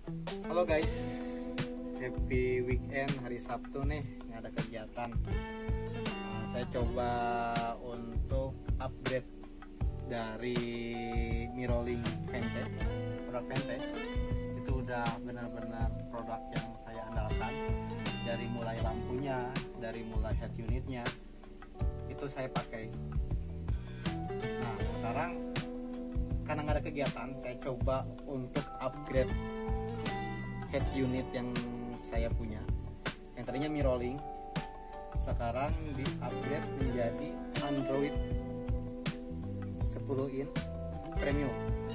Halo guys, happy weekend, hari Sabtu nih, nggak ada kegiatan. Saya coba untuk upgrade dari Mirrorlink Vente, produk Vente. Itu udah benar-benar produk yang saya andalkan. Dari mulai lampunya, dari mulai head unitnya, itu saya pakai. Nah sekarang karena nggak ada kegiatan, saya coba untuk upgrade head unit yang saya punya, yang tadinya Mirrorlink, sekarang di upgrade menjadi Android 10 in premium.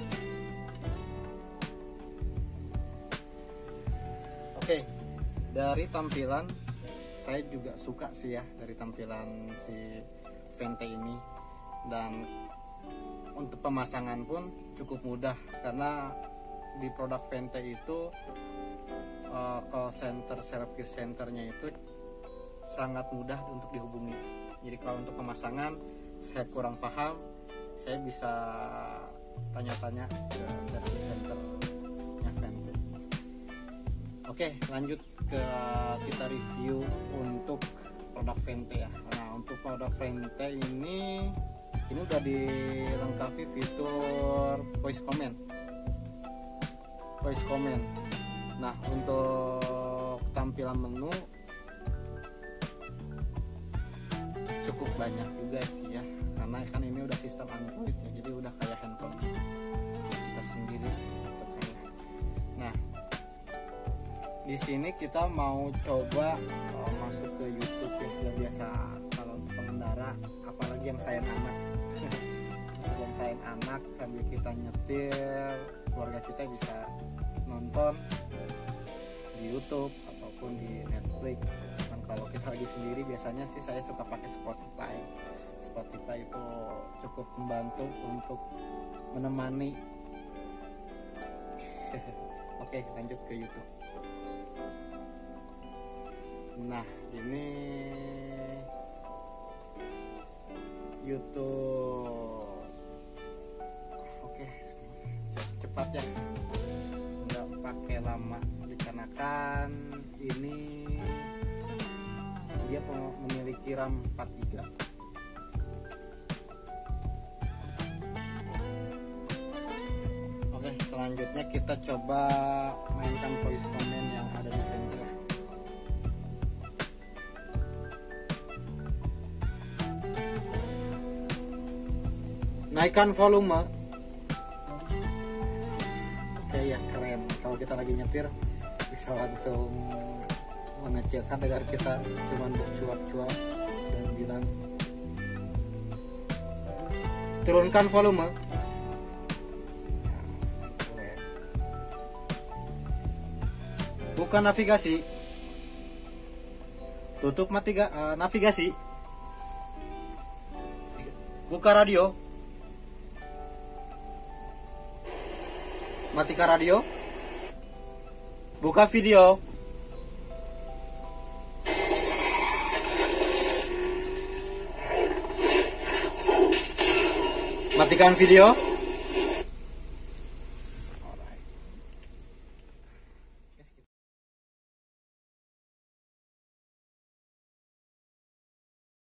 Oke, dari tampilan saya juga suka sih ya, dari tampilan si Vente ini. Dan untuk pemasangan pun cukup mudah, karena di produk Vente itu call center, service centernya itu sangat mudah untuk dihubungi. Jadi kalau untuk pemasangan saya kurang paham, saya bisa tanya-tanya ke service centernya Vente. Oke, lanjut ke kita review untuk produk Vente ya. Nah untuk produk Vente ini udah dilengkapi fitur voice command. Nah untuk tampilan menu cukup banyak juga sih ya, karena kan ini udah sistem Android ya, jadi udah kayak handphone kita sendiri gitu kayak. Nah di sini kita mau coba masuk ke YouTube ya, yang biasa kalau pengendara, apalagi yang sayang anak yang sayang anak sambil kita nyetir, keluarga kita bisa nonton di YouTube ataupun di Netflix. Dan kalau kita lagi sendiri biasanya sih saya suka pakai Spotify. Spotify itu cukup membantu untuk menemani. Oke, lanjut ke YouTube. Nah ini YouTube. Oke, cepat ya, nggak pakai lama, dikarenakan ini dia memiliki RAM 4 GB. Oke, selanjutnya kita coba mainkan voice command yang ada di Vente. Naikkan volume. Oke ya, keren. Kalau kita lagi nyetir bisa langsung mengecek, kan dengar kita cuman bercuap-cuap dan bilang turunkan volume. Buka navigasi, tutup navigasi, buka radio, matikan radio, buka video, matikan video,